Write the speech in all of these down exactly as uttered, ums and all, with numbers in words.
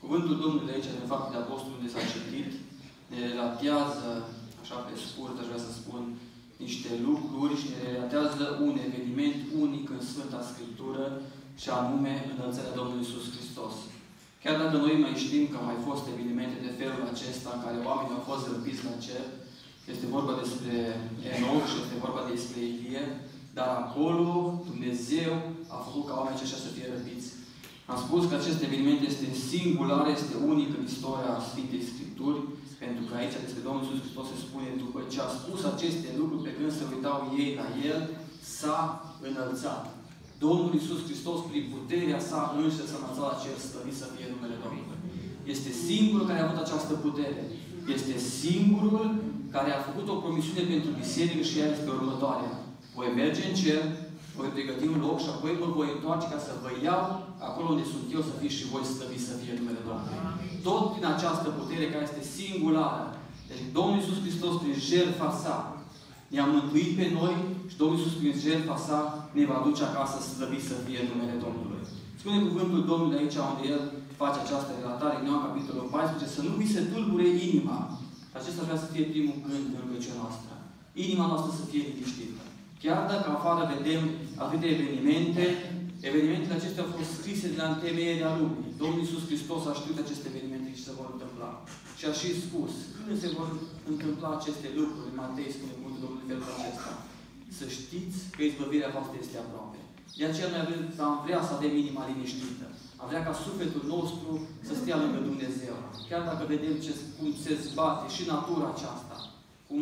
Cuvântul Domnului aici, din Faptele Apostolului, unde s-a citit, ne relatează, așa pe scurt, aș vrea să spun, niște lucruri și ne relatează un eveniment unic în Sfânta Scriptură, și anume înălțarea Domnului Iisus Hristos. Chiar dacă noi mai știm că au mai fost evenimente de felul acesta în care oamenii au fost răpiți la cer, este vorba despre Enoch și este vorba despre Ilie, dar acolo Dumnezeu a făcut ca oamenii aceștia să fie răpiți. Am spus că acest eveniment este singular, este unic în istoria Sfintei Scripturi, pentru că aici despre Domnul Iisus Hristos se spune, după ce a spus aceste lucruri, pe când se uitau ei la El, s-a înălțat. Domnul Iisus Hristos, prin puterea sa înșe, s-a înălțat la cer, slăvit să fie numele Domnului. Este singurul care a avut această putere. Este singurul care a făcut o promisiune pentru biserică și ea este următoarea. Voi merge în cer, voi pregăti un loc și apoi mă voi întoarce ca să vă iau acolo unde sunt eu, să fiți și voi slăviți să fie numele Domnului. Tot prin această putere care este singulară. Deci Domnul Iisus Hristos, prin jertfa sa, ne-a mântuit pe noi și Domnul Iisus, prin jertfa sa, ne va duce acasă slăvit să fie numele Domnului. Spune cuvântul Domnului aici, unde El face această relatare, în Ioan capitolul paisprezece, să nu vi se tulbure inima. Acesta vrea să fie primul gând în rugăciunea noastră. Inima noastră să fie liniștită. Chiar dacă afară vedem atâtea evenimente, evenimentele acestea au fost scrise de la întemeierea lumii. Domnul Iisus Hristos a știut aceste evenimente și se vor întâmpla. Și a și spus, când se vor întâmpla aceste lucruri, Matei spune cuvântul Domnului felul acesta, să știți că izbăvirea voastră este aproape. De aceea noi avem, am vrea să avem inima liniștită. Am vrea ca sufletul nostru să stea lângă Dumnezeu. Chiar dacă vedem ce, cum se zbate și natura aceasta, cum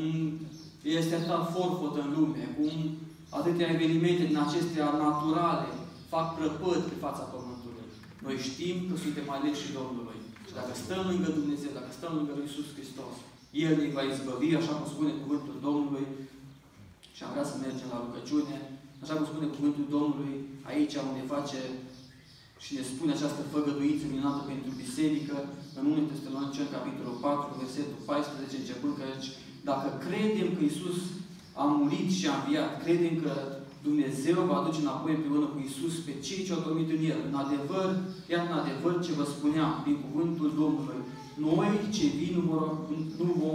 este atâta forfot în lume, cum atâtea evenimente din acestea naturale fac prăpăd pe fața Pământului. Noi știm că suntem aleși Domnului. Și dacă stăm lângă Dumnezeu, dacă stăm lângă Lui Iisus Hristos, El ne va izbăvi, așa cum spune cuvântul Domnului, și am vrea să mergem la rugăciune, așa cum spune cuvântul Domnului, aici unde face și ne spune această făgăduință minunată pentru biserică, în întâi Tesaloniceni, capitolul patru, versetul paisprezece, începând că aici, dacă credem că Iisus a murit și a înviat, credem că Dumnezeu va aduce înapoi împreună cu Iisus pe cei ce au dormit în El. În adevăr, iar în adevăr ce vă spuneam, prin cuvântul Domnului, noi ce vin nu, vor, nu vom,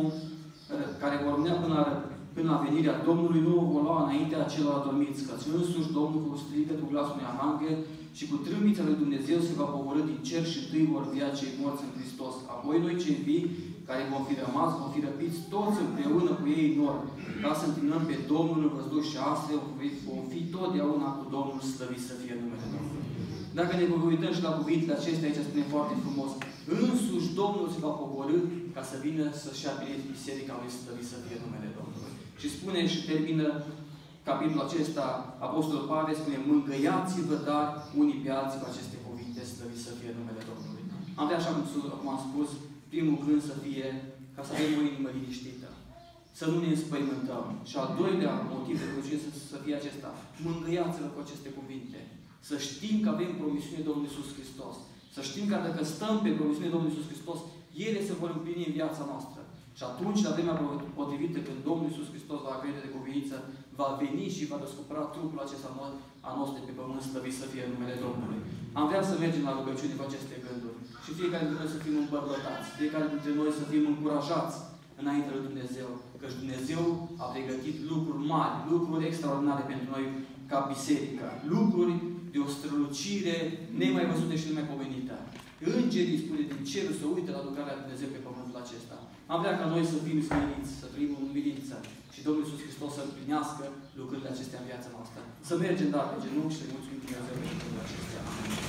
care vor rămâne până la, până la venirea Domnului, nu vom lua înaintea celor adormiți, că însuși Domnul cu strigăt cu glasul unui arhanghel și cu trâmbița lui Dumnezeu se va pogorî din cer și întâi vor via cei morți în Hristos. Apoi noi cei vii, care vom fi rămas, vom fi răpiți toți împreună cu ei în nor, ca să întâlnăm pe Domnul în văzduh și astfel vom fi totdeauna cu Domnul, slăvit să fie numele Domnului. Dacă ne uităm și la cuvintele acestea, aici spune foarte frumos, însuși Domnul se va pogorî ca să vină să-și ia bine biserica lui, slăvit să fie numele Domnului. Și spune și termină capitolul acesta, Apostolul Pavel spune, mângâiați-vă, dar unii pe alții cu aceste cuvinte, slăvit să fie numele Domnului. Am vrea, așa cum am spus, primul gând să fie ca să avem o inimă liniștită. Să nu ne înspăimântăm. Și al doilea motiv de rugăciune să, să fie acesta. Mângâiați-vă cu aceste cuvinte. Să știm că avem promisiune Domnului Iisus Hristos. Să știm că dacă stăm pe promisiune Domnului Iisus Hristos, ele se vor împlini în viața noastră. Și atunci, la vremea potrivită, când Domnul Iisus Hristos va crede de cuviință, va veni și va descopera trupul acesta a nostru pe pământ, slăvit să fie numele Domnului. Am vrea să mergem la rugăciune cu aceste gânduri. Și fiecare dintre noi să fim îmbărbătați. Fiecare dintre noi să fim încurajați înainte lui Dumnezeu. Căci Dumnezeu a pregătit lucruri mari, lucruri extraordinare pentru noi ca biserică. Lucruri de o strălucire nemai văzută și nemaipomenită. Îngerii, spune, din cer să uite la lucrarea lui Dumnezeu pe pământul acesta. Am vrea ca noi să fim smeriți, să trăim în umilință și Domnul Iisus Hristos să împlinească lucrurile acestea în viața noastră. Să mergem, dar, pe genunchi și să mulțumim Dumnezeu pentru acestea.